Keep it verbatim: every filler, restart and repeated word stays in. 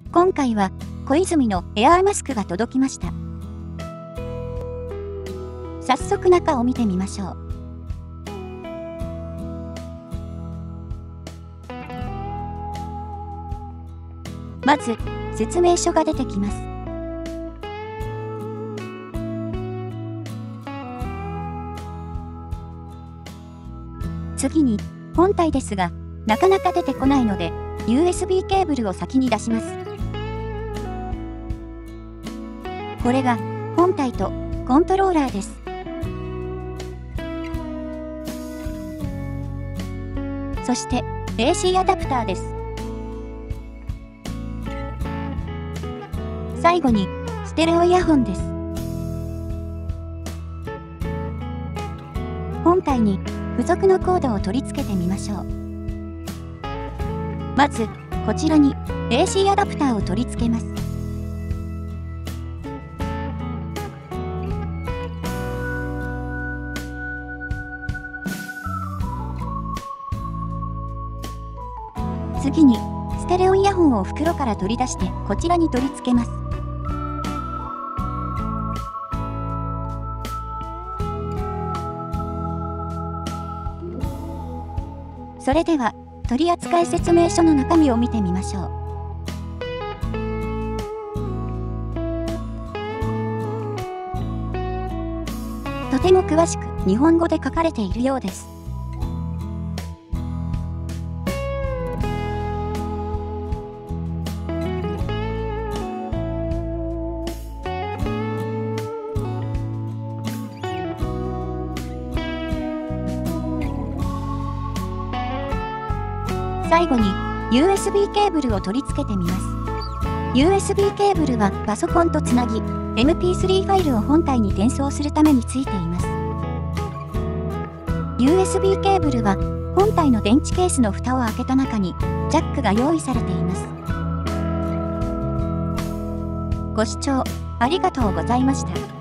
今回は小泉のエアーマスクが届きました。早速中を見てみましょう。まず説明書が出てきます。次に本体ですが、なかなか出てこないので ユーエスビー ケーブルを先に出します。これが本体とコントローラーです。そして エーシー アダプターです。最後にステレオイヤホンです。本体に付属のコードを取り付けてみましょう。まずこちらに エーシー アダプターを取り付けます。次にステレオイヤホンを袋から取り出してこちらに取り付けます。それでは取扱説明書の中身を見てみましょう。とても詳しく日本語で書かれているようです。最後に ユーエスビー ケーブルを取り付けてみます。ユーエスビー ケーブルはパソコンとつなぎ エムピースリー ファイルを本体に転送するためについています。ユーエスビー ケーブルは本体の電池ケースの蓋を開けた中にジャックが用意されています。ご視聴ありがとうございました。